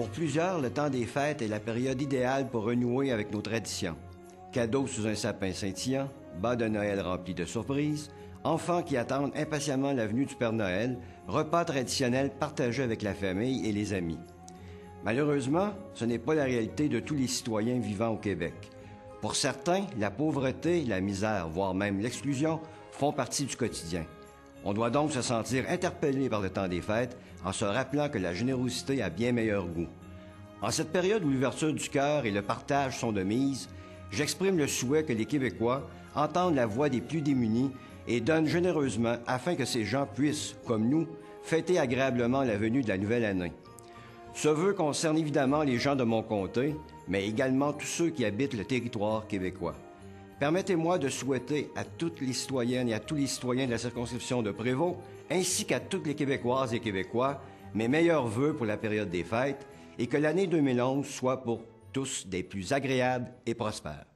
plusieurs, le temps des fêtes est la période idéale pour renouer avec nos traditions. Cadeaux sous un sapin scintillant, bas de Noël remplis de surprises, enfants qui attendent impatiemment la venue du Père Noël, repas traditionnels partagés avec la famille et les amis. Malheureusement, ce n'est pas la réalité de tous les citoyens vivant au Québec. Pour certains, la pauvreté, la misère, voire même l'exclusion, font partie du quotidien. On doit donc se sentir interpellé par le temps des fêtes en se rappelant que la générosité a bien meilleur goût. En cette période où l'ouverture du cœur et le partage sont de mise, j'exprime le souhait que les Québécois entendent la voix des plus démunis et donnent généreusement afin que ces gens puissent, comme nous, fêter agréablement la venue de la nouvelle année. Ce vœu concerne évidemment les gens de mon comté, mais également tous ceux qui habitent le territoire québécois. Permettez-moi de souhaiter à toutes les citoyennes et à tous les citoyens de la circonscription de Prévost, ainsi qu'à toutes les Québécoises et Québécois, mes meilleurs vœux pour la période des fêtes et que l'année 2011 soit pour tous des plus agréables et prospères.